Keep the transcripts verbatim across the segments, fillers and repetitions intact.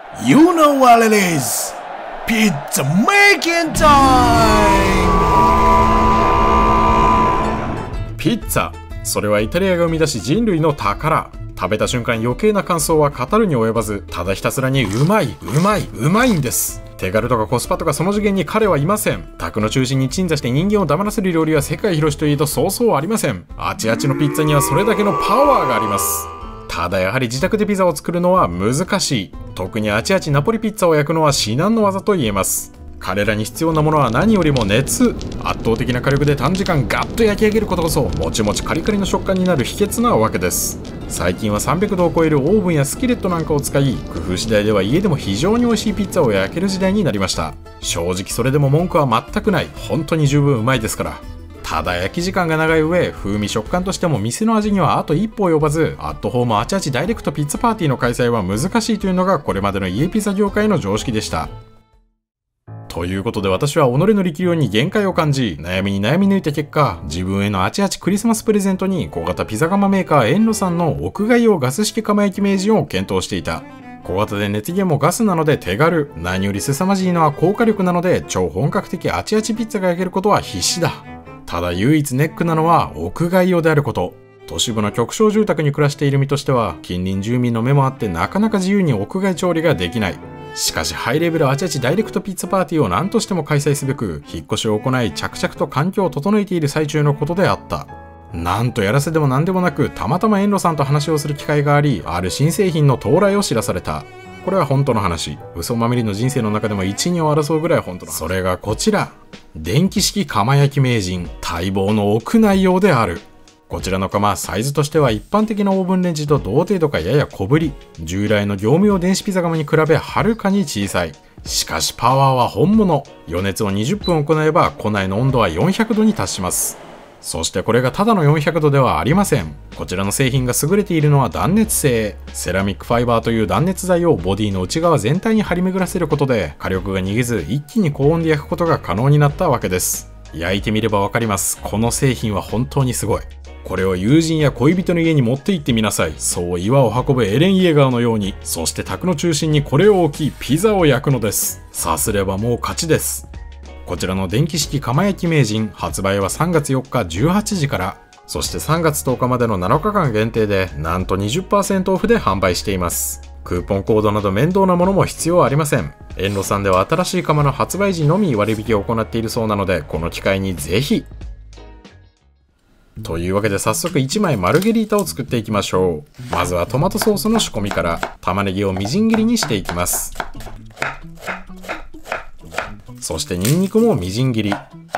You know what it is! Pizza making time! ピッツァ、それはイタリアが生み出し人類の宝。食べた瞬間余計な感想は語るに及ばず、ただひたすらにうまいうまいうまいんです。手軽とかコスパとかその次元に彼はいません。卓の中心に鎮座して人間を黙らせる料理は世界広しといえどそうそうありません。あちあちのピッツァにはそれだけのパワーがあります。ただやはり自宅でピザを作るのは難しい。特にあちあちナポリピッツァを焼くのは至難の技と言えます。彼らに必要なものは何よりも熱。圧倒的な火力で短時間ガッと焼き上げることこそもちもちカリカリの食感になる秘訣なわけです。最近はさんびゃくどを超えるオーブンやスキレットなんかを使い、工夫次第では家でも非常に美味しいピッツァを焼ける時代になりました。正直それでも文句は全くない。本当に十分うまいですから。ただ焼き時間が長い上、風味食感としても店の味にはあと一歩及ばず、アットホームあちあちダイレクトピッツァパーティーの開催は難しいというのがこれまでの家ピザ業界の常識でした。ということで私は己の力量に限界を感じ、悩みに悩み抜いた結果、自分へのあちあちクリスマスプレゼントに小型ピザ窯メーカーエンロさんの屋外用ガス式窯焼き名人を検討していた。小型で熱源もガスなので手軽、何より凄まじいのは高火力なので超本格的あちあちピッツァが焼けることは必至だ。ただ唯一ネックなのは屋外用であること。都市部の極小住宅に暮らしている身としては、近隣住民の目もあってなかなか自由に屋外調理ができない。しかしハイレベルあちあちダイレクトピッツァパーティーを何としても開催すべく、引っ越しを行い着々と環境を整えている最中のことであった。なんとやらせでも何でもなく、たまたまエンロさんと話をする機会があり、ある新製品の到来を知らされた。これは本当の話。嘘まみれの人生の中でも一二を争うぐらい本当の話。それがこちら。電気式窯焼き名人、待望の屋内用である。こちらの窯、サイズとしては一般的なオーブンレンジと同程度かやや小ぶり。従来の業務用電子ピザ窯に比べはるかに小さい。しかしパワーは本物。余熱をにじゅっぷん行えば庫内の温度はよんひゃくどに達します。そしてこれがただのよんひゃくどではありません。こちらの製品が優れているのは断熱性。セラミックファイバーという断熱材をボディの内側全体に張り巡らせることで、火力が逃げず一気に高温で焼くことが可能になったわけです。焼いてみればわかります。この製品は本当にすごい。これを友人や恋人の家に持って行ってみなさい。そう岩を運ぶエレン・イエガーのように。そして卓の中心にこれを置き、ピザを焼くのです。さすればもう勝ちです。こちらの電気式窯焼き名人、発売はさんがつよっかじゅうはちじから、そしてさんがつとおかまでのなのかかん限定で、なんと にじゅっパーセント オフで販売しています。クーポンコードなど面倒なものも必要ありません。エンロさんでは新しい窯の発売時のみ割引を行っているそうなので、この機会にぜひ。というわけで早速いちまいマルゲリータを作っていきましょう。まずはトマトソースの仕込みから、玉ねぎをみじん切りにしていきます。そしてニンニクもみじん切り。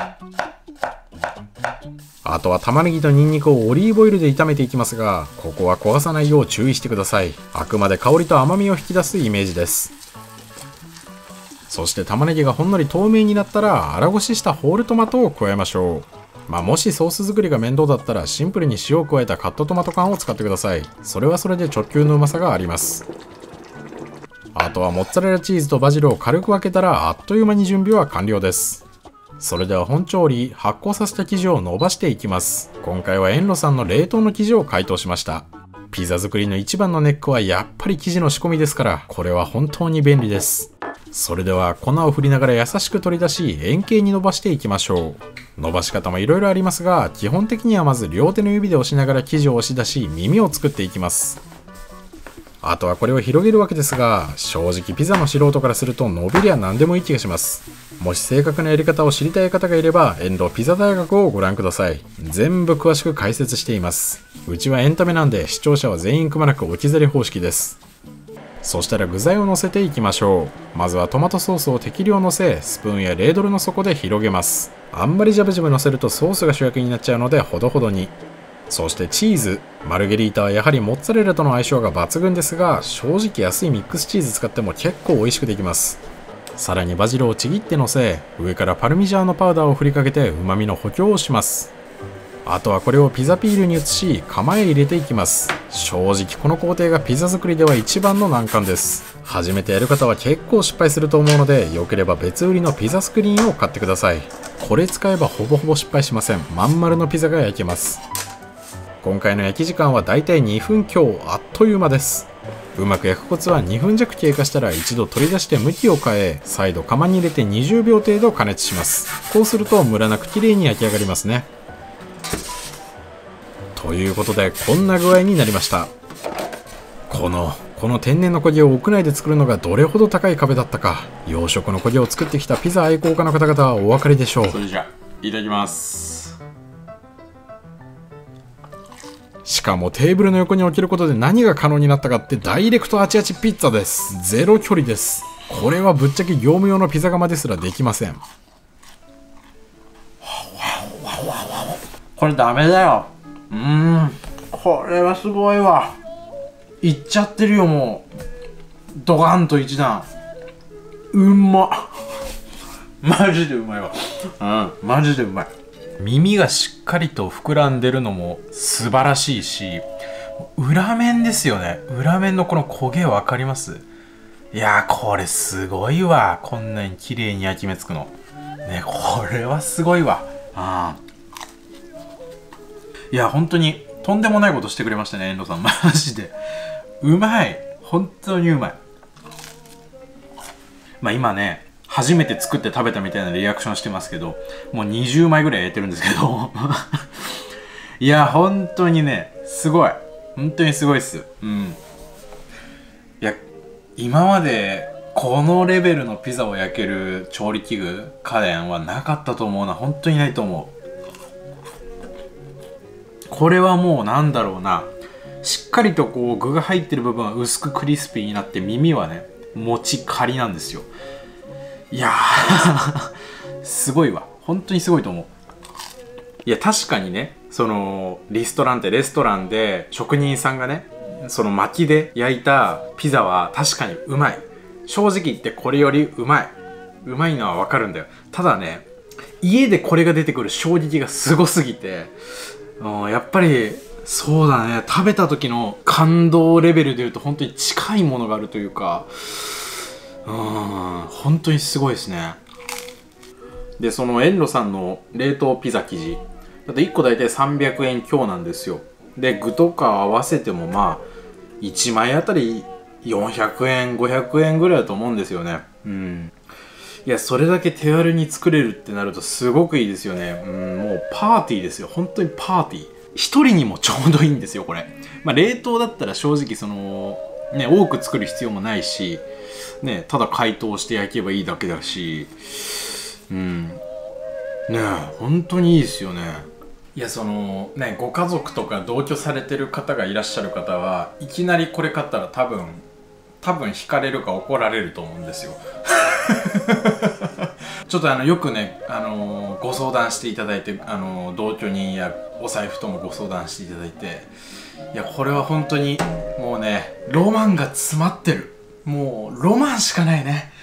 あとは玉ねぎとニンニクをオリーブオイルで炒めていきますが、ここは焦がさないよう注意してください。あくまで香りと甘みを引き出すイメージです。そして玉ねぎがほんのり透明になったら、粗ごししたホールトマトを加えましょう。まあもしソース作りが面倒だったらシンプルに塩を加えたカットトマト缶を使ってください。それはそれで直球のうまさがあります。あとはモッツァレラチーズとバジルを軽く分けたらあっという間に準備は完了です。それでは本調理、発酵させた生地を伸ばしていきます。今回はエンロさんの冷凍の生地を解凍しました。ピザ作りの一番のネックはやっぱり生地の仕込みですから、これは本当に便利です。それでは粉を振りながら優しく取り出し、円形に伸ばしていきましょう。伸ばし方もいろいろありますが、基本的にはまず両手の指で押しながら生地を押し出し、耳を作っていきます。あとはこれを広げるわけですが、正直ピザの素人からすると伸びりゃ何でもいい気がします。もし正確なやり方を知りたい方がいれば、エンロピザ大学をご覧ください。全部詳しく解説しています。うちはエンタメなんで視聴者は全員くまなく置き去り方式です。そしたら具材を乗せていきましょう。まずはトマトソースを適量乗せ、スプーンやレードルの底で広げます。あんまりジャブジャブ乗せるとソースが主役になっちゃうのでほどほどに。そしてチーズ。マルゲリータはやはりモッツァレラとの相性が抜群ですが、正直安いミックスチーズ使っても結構美味しくできます。さらにバジルをちぎって乗せ、上からパルミジャーノパウダーを振りかけて旨味の補強をします。あとはこれをピザピールに移し、窯へ入れていきます。正直この工程がピザ作りでは一番の難関です。初めてやる方は結構失敗すると思うので、良ければ別売りのピザスクリーンを買ってください。これ使えばほぼほぼ失敗しません。まん丸のピザが焼けます。 今回の焼き時間はだいたいにふん強、あっという間です。うまく焼くコツはにふん弱経過したら一度取り出して向きを変え、再度釜に入れてにじゅうびょう程度加熱します。こうするとムラなく綺麗に焼き上がりますね。ということでこんな具合になりました。このこの天然の焦げを屋内で作るのがどれほど高い壁だったか、養殖の焦げを作ってきたピザ愛好家の方々はお分かりでしょう。 それじゃいただきます。 しかもテーブルの横に置けることで何が可能になったかって、ダイレクトあちあちピッツァです。ゼロ距離です。これはぶっちゃけ業務用のピザ窯ですらできません。 これダメだよ。うーん、これはすごいわ。いっちゃってるよ、もうドカンと一段。うんまっマジでうまいわ。うん、マジでうまい。耳がしっかりと膨らんでるのも素晴らしいし、裏面ですよね。裏面のこの焦げ分かります？いやー、これすごいわ。こんなに綺麗に焼き目つくのね。これはすごいわ。あいや、本当にとんでもないことしてくれましたね、遠藤さん。マジでうまい。本当にうまい。まあ今ね、初めて作って食べたみたいなリアクションしてますけど、もうにじゅうまいぐらい焼いてるんですけどいや本当にね、すごい、本当にすごいっす。うん。いや、今までこのレベルのピザを焼ける調理器具、家電はなかったと思うな。本当にないと思う。これはもうなんだろうな、しっかりとこう具が入ってる部分は薄くクリスピーになって、耳はねもちカリなんですよ。いやーすごいわ。本当にすごいと思う。いや、確かにね、そのリストランテレストランで職人さんがね、その薪で焼いたピザは確かにうまい。正直言ってこれよりうまいうまいのはわかるんだよ。ただね、家でこれが出てくる衝撃がすごすぎて、うん、やっぱりそうだね、食べた時の感動レベルで言うと本当に近いものがあるというか、うん、本当にすごいですね。で、その遠路さんの冷凍ピザ生地だといっこだいたいさんびゃくえん強なんですよ。で、具とか合わせてもまあいちまいあたりよんひゃくえんごひゃくえんぐらいだと思うんですよね。うん。いや、それだけ手軽に作れるってなるとすごくいいですよね。うん、もうパーティーですよ。本当にパーティー。一人にもちょうどいいんですよ、これ。まあ冷凍だったら正直そのね、多く作る必要もないしね、ただ解凍して焼けばいいだけだし、うんねえ、本当にいいですよね。いや、そのね、ご家族とか同居されてる方がいらっしゃる方はいきなりこれ買ったら多分多分惹かれるか怒られると思うんですよちょっとあのよくね、あのー、ご相談していただいて、あのー、同居人やお財布ともご相談していただいて、いや、これは本当にもうね、ロマンが詰まってる。もうロマンしかないね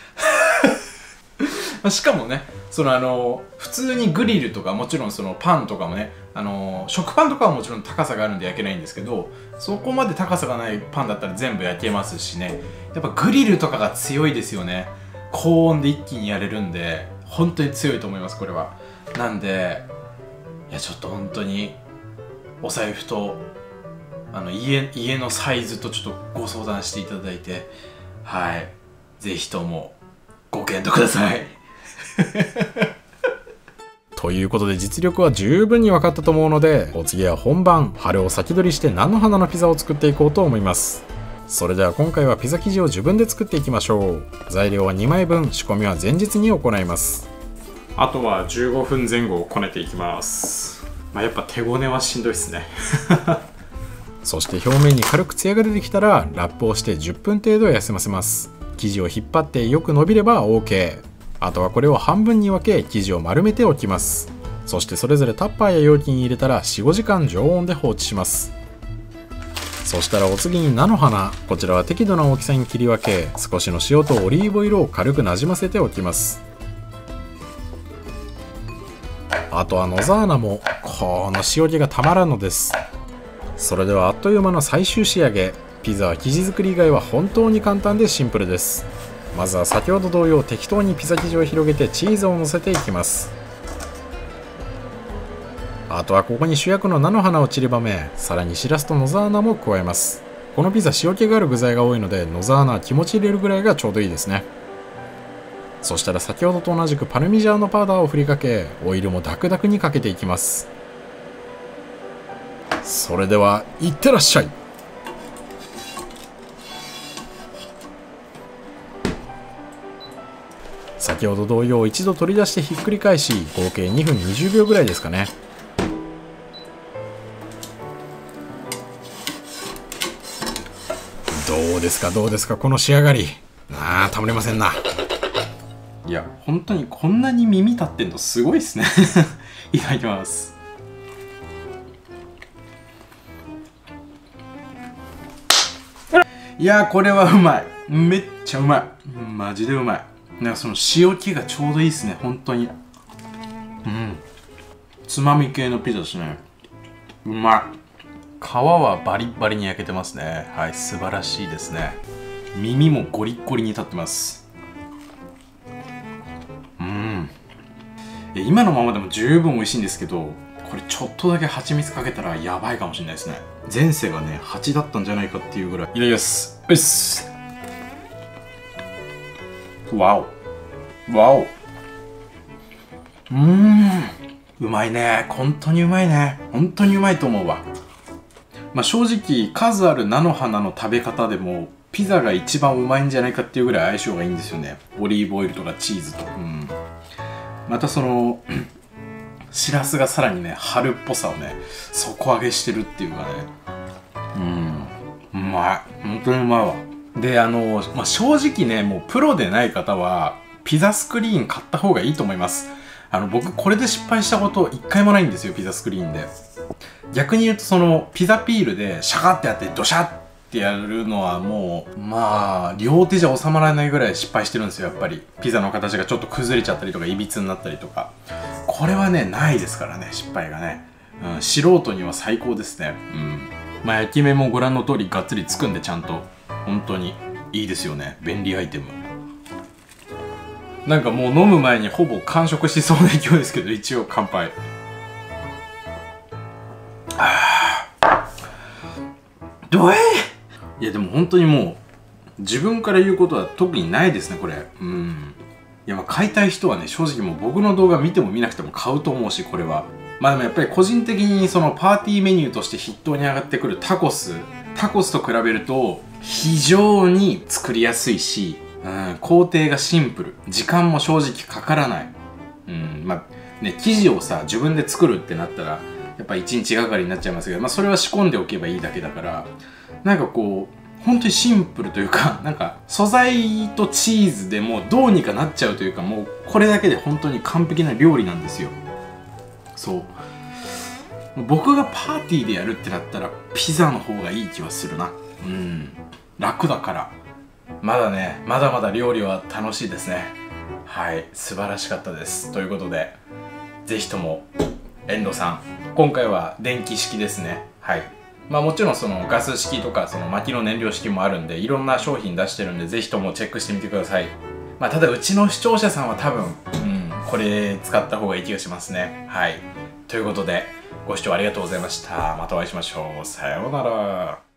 しかもね、そのあの普通にグリルとかもちろんそのパンとかもね、あの食パンとかはもちろん高さがあるんで焼けないんですけど、そこまで高さがないパンだったら全部焼けますしね。やっぱグリルとかが強いですよね。高温で一気にやれるんで本当に強いと思います、これは。なんで、いや、ちょっと本当にお財布とあの 家, 家のサイズとちょっとご相談していただいて、はい、ぜひともご検討くださいということで実力は十分に分かったと思うので、お次は本番春を先取りして菜の花のピザを作っていこうと思います。それでは今回はピザ生地を自分で作っていきましょう。材料はにまいぶん、仕込みは前日に行います。 あとはじゅうごふんぜん後こねていきます。まあ、やっぱ手ごねはしんどいっすねそして表面に軽くツヤが出てきたらラップをしてじゅっぷん程度休ませます。生地を引っ張ってよく伸びれば オーケー。 あとはこれを半分に分け生地を丸めておきます。そしてそれぞれタッパーや容器に入れたら よん、ごじかん常温で放置します。そしたらお次に菜の花、こちらは適度な大きさに切り分け、少しの塩とオリーブオイルを軽くなじませておきます。あとは野沢菜もこの塩気がたまらんのです。それではあっという間の最終仕上げ。ピザは生地作り以外は本当に簡単でシンプルです。まずは先ほど同様適当にピザ生地を広げてチーズをのせていきます。 あとはここに主役の菜の花を散りばめ、さらにしらすと野沢菜も加えます。このピザ塩気がある具材が多いので、野沢菜は気持ち入れるぐらいがちょうどいいですね。そしたら先ほどと同じくパルミジャーノパウダーを振りかけ、オイルもダクダクにかけていきます。それではいってらっしゃい。先ほど同様一度取り出してひっくり返し、合計にふんにじゅうびょうぐらいですかね。どうですかどうですか、この仕上がり。ああ、たまりませんな。 いや本当にこんなに耳立ってんのすごいっすねいただきます。いやこれはうまい。めっちゃうまい。マジでうまい。なんかその塩気がちょうどいいっすね、本当に。うん、つまみ系のピザですね。うまい。皮はバリッバリに焼けてますね。はい、素晴らしいですね。耳もゴリッゴリに立ってます。うん、今のままでも十分美味しいんですけど、これちょっとだけ蜂蜜かけたらやばいかもしれないですね。前世がね蜂だったんじゃないかっていうぐらい。いただきます。うっす。わおわお。うーん、うまいね。本当にうまいね。本当にうまいと思うわ。まあ正直数ある菜の花の食べ方でもピザが一番うまいんじゃないかっていうぐらい相性がいいんですよね。オリーブオイルとかチーズと。うん、またそのしらすがさらにね春っぽさをね底上げしてるっていうかね。うん、うまい。本当にうまいわ。であの、まあ、正直ねもうプロでない方はピザスクリーン買った方がいいと思います。あの僕これで失敗したこと一回もないんですよ、ピザスクリーンで。逆に言うとそのピザピールでシャカってやってドシャってやるのはもうまあ両手じゃ収まらないぐらい失敗してるんですよ。やっぱりピザの形がちょっと崩れちゃったりとかいびつになったりとか、これはねないですからね、失敗がね。うん、素人には最高ですね。うん、まあ焼き目もご覧の通りがっつりつくんで、ちゃんと本当にいいですよね。便利アイテム。なんかもう飲む前にほぼ完食しそうな勢いですけど、一応乾杯。どえいやでも本当にもう自分から言うことは特にないですね、これ。うん、いやまあ買いたい人はね正直もう僕の動画見ても見なくても買うと思うし、これはまあでもやっぱり個人的にそのパーティーメニューとして筆頭に上がってくるタコスタコスと比べると非常に作りやすいし、うん、工程がシンプル、時間も正直かからない。うん、まあね生地をさ自分で作るってなったらやっぱいちにちがかりになっちゃいますけど、まあ、それは仕込んでおけばいいだけだから、なんかこう本当にシンプルというか、なんか素材とチーズでもうどうにかなっちゃうというか、もうこれだけで本当に完璧な料理なんですよ。そう僕がパーティーでやるってなったらピザの方がいい気はするな。うん、楽だから。まだねまだまだ料理は楽しいですね。はい、素晴らしかったです。ということでぜひとも遠藤さん、今回は電気式ですね。はい、まあもちろんそのガス式とかその薪の燃料式もあるんで、いろんな商品出してるんでぜひともチェックしてみてください。まあただうちの視聴者さんは多分、うん、これ使った方がいい気がしますね。はい、ということでご視聴ありがとうございました。またお会いしましょう。さようなら。